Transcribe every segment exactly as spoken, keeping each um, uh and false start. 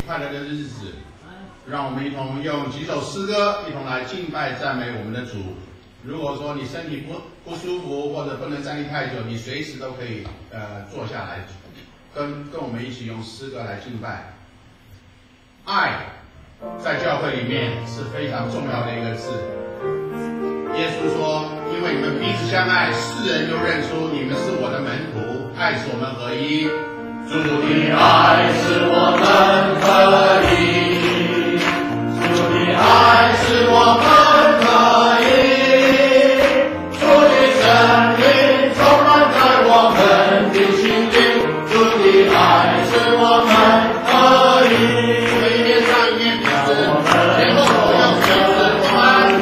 快乐的日子，让我们一同用几首诗歌，一同来敬拜赞美我们的主。如果说你身体不不舒服，或者不能站立太久，你随时都可以呃坐下来，跟跟我们一起用诗歌来敬拜。爱在教会里面是非常重要的一个字。耶稣说：“因为你们彼此相爱，世人就认出你们是我的门徒，爱使我们合一。主的爱使我们合一，主的爱使我们合一，主的生命充满在我们的心灵，主的爱使我们合一。”一面上一面彼此，前后左右随时我们。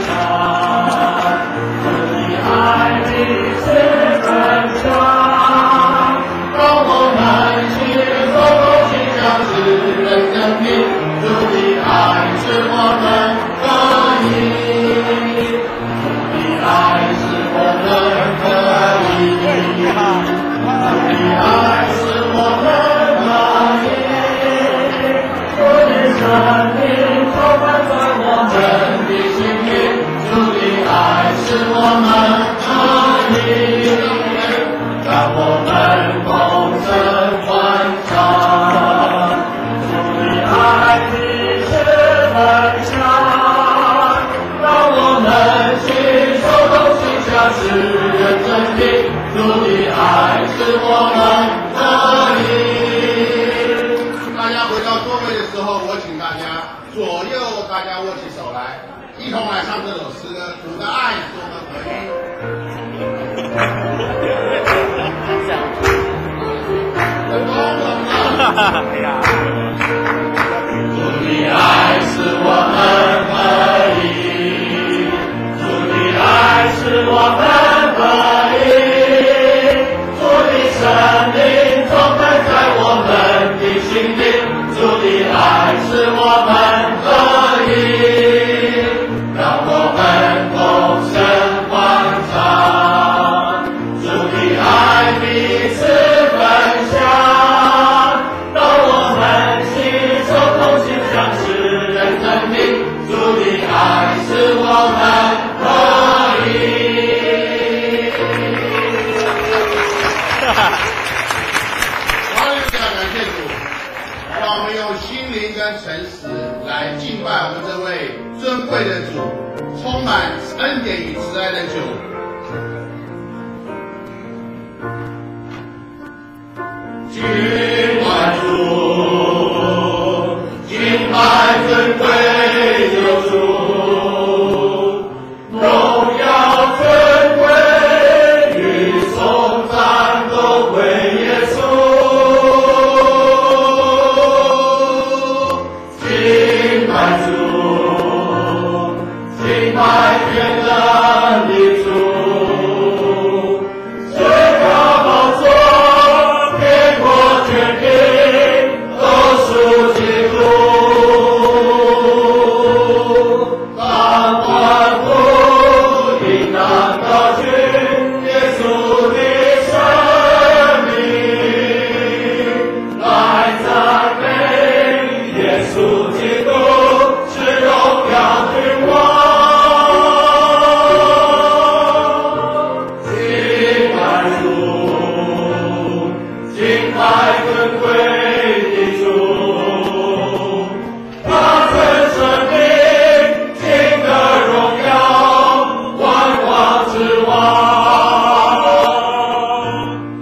主的爱使我们合一，主的爱使我们合一，主的爱使我们合一，主的生命充满在我们的心灵，主的爱使我们合一，让我们共声欢唱。爱的是分享，让我们携手同心向世人证明，主的爱是我们合一。大家回到座位的时候，我请大家左右大家握起手来，一同来唱这首诗歌。主的爱使我们合一。哎呀！主的爱使我们合一，主的爱使我们合一，主的生命充满在我们的心灵，主的爱使我们合一，让我们同声欢唱，主的爱彼此分享。爱使我们合一。好，大家感谢主，让我们用心灵跟诚实来敬拜我们这位尊贵的主，充满恩典与慈爱的主。敬拜主，敬拜尊贵救主。荣耀尊贵与颂赞都归耶稣，敬拜主，敬拜全能的主，最高宝座，天国权柄都属基督。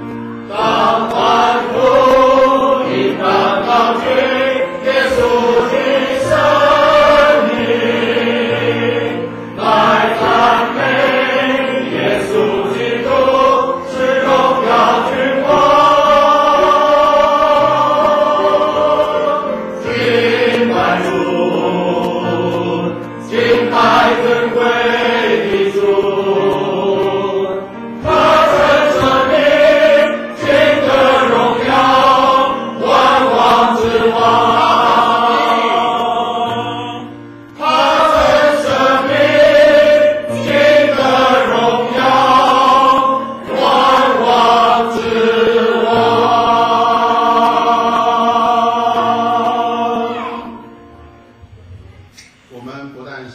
耶稣。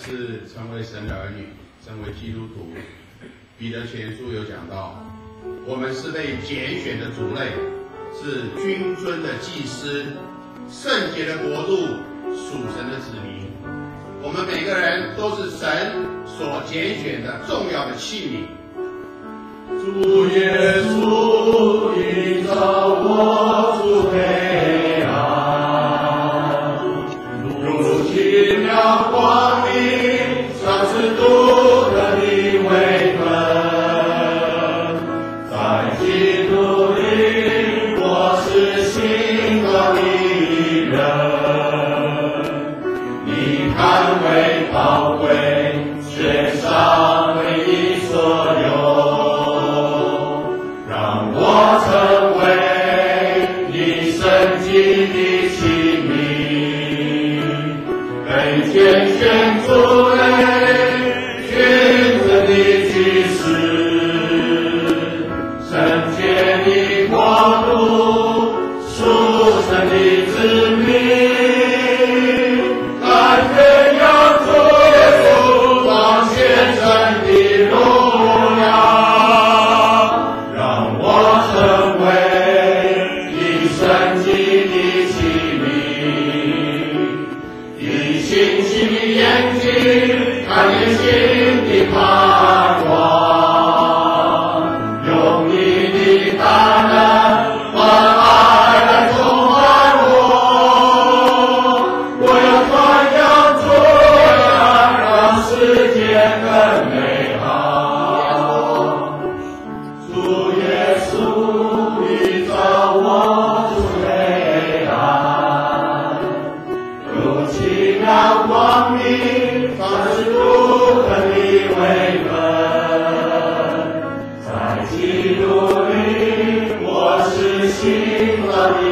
是成为神的儿女，成为基督徒。彼得前书有讲到，我们是被拣选的族类，是君尊的祭司，圣洁的国度，属神的子民。我们每个人都是神所拣选的重要的器皿。 主耶稣引导我出黑暗，如奇妙光明，像是独特的微分。在基督里，我是新造的人。你看为宝贵，献上为你所有。我成为你圣洁的器皿，被拣选族类，君尊的祭司，圣洁的国度，属神的子民，来宣扬主耶稣光显神的荣耀。成为你圣洁的器皿，以清晰的眼睛看见新的盼望，用你的大能和爱来充满我。我要传扬主爱，让世界更美好。主耶稣，你照我出黑暗，如奇妙光明，像是独特的微分。在基督里，我是新造的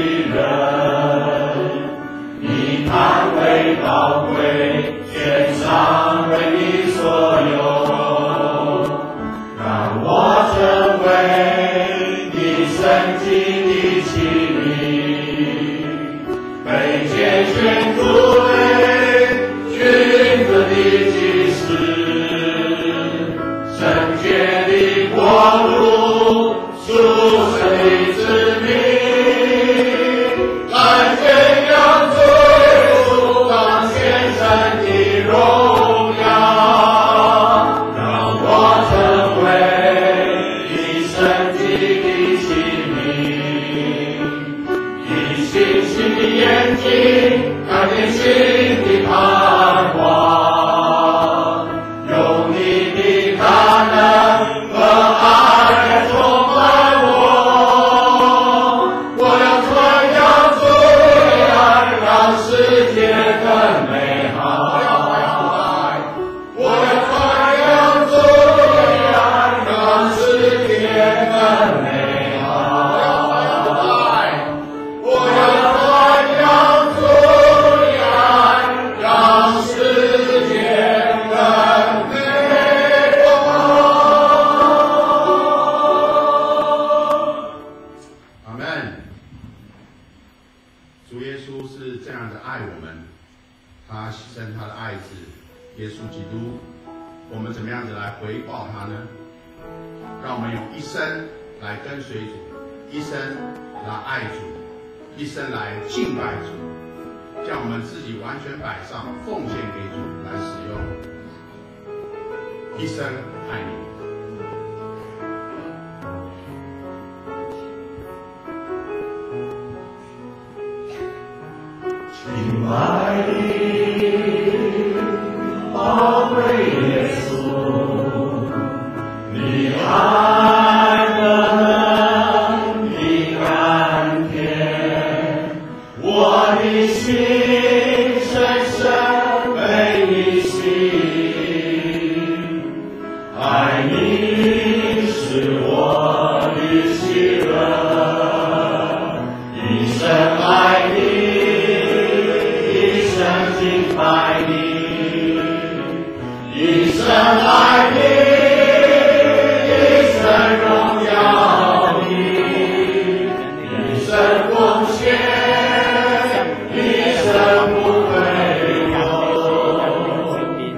人。你看为宝贵，献上为你所有，让我成为你圣洁的器皿，被拣选族类，君尊的祭司，圣洁的国度，属神的子民，来宣扬主耶稣光显神的荣耀，让我成为你圣洁的器皿，以清晰的眼睛看见新的盼望，用你的大能和爱来充满我。我要传扬主的爱，让世界更美好。我要传扬主的爱，让世界更美好。我要传扬主的爱，让世界更美好。 阿门。主耶稣是这样的爱我们，他牺牲他的爱子耶稣基督，我们怎么样子来回报他呢？让我们用一生来跟随主，一生来爱主，一生来敬拜主，将我们自己完全摆上，奉献给主来使用，一生爱你。 亲爱的宝贵耶稣，你爱的能力甘甜，我的心深深被你吸引，爱你是我的喜乐，一生爱你，一生敬拜你，一生爱你，一生荣耀你，一生奉献，一生不退休。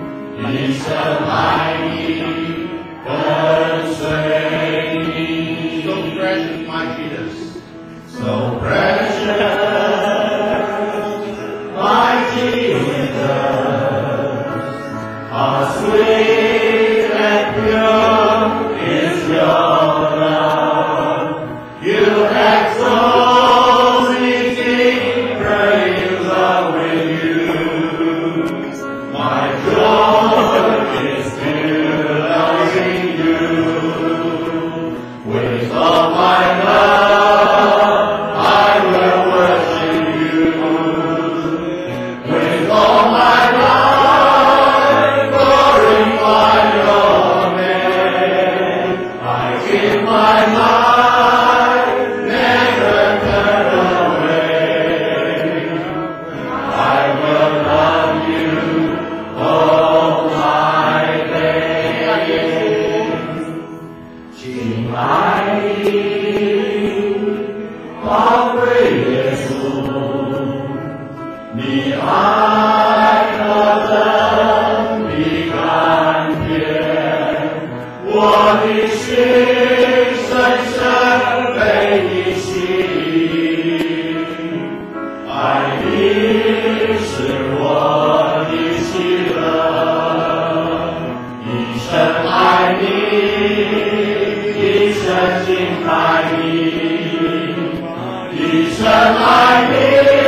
你爱何等的甘甜，我的心深深被你吸引，爱你是我的喜乐，一生爱你，一生敬拜你，一生爱你。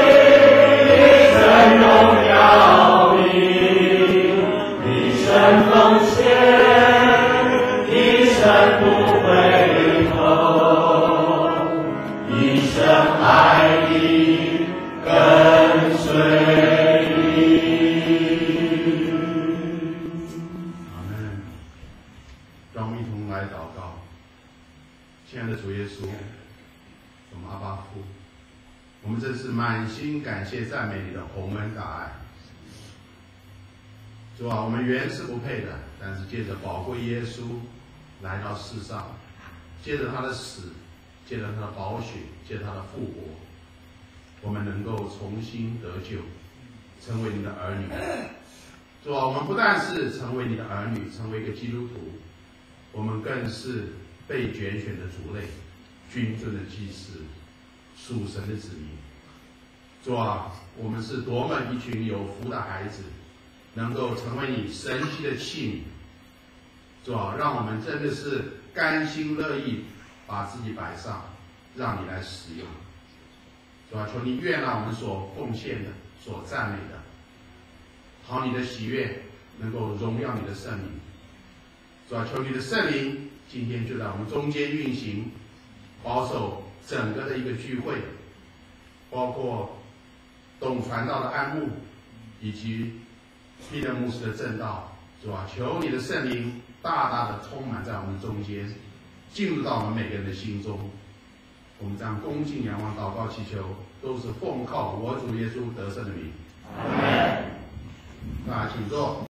奉献，一生不回头，一生爱你，跟随你。 阿门。让我们一同来祷告。亲爱的主耶稣，我们阿爸父，我们真是满心感谢赞美你的宏恩大爱。主啊，我们原是不配的，但是借着宝贵耶稣来到世上，借着他的死，借着他的宝血，借着他的复活，我们能够重新得救，成为你的儿女。主啊，我们不但是成为你的儿女，成为一个基督徒，我们更是被拣选的族类，君尊的祭司，属神的子民。主啊，我们是多么一群有福的孩子，能够成为你神奇的器皿。主啊，让我们真的是甘心乐意把自己摆上，让你来使用。主啊，求你悦纳我们所奉献的、所赞美的，好你的喜悦能够荣耀你的圣名。主啊，求你的圣灵今天就在我们中间运行，保守整个的一个聚会，包括董传道的安牧，以及彼得牧师的正道。主啊，求你的圣灵大大的充满在我们中间，进入到我们每个人的心中。我们这样恭敬仰望、祷告、祈求，都是奉靠我主耶稣得胜的名。阿门。大家请坐。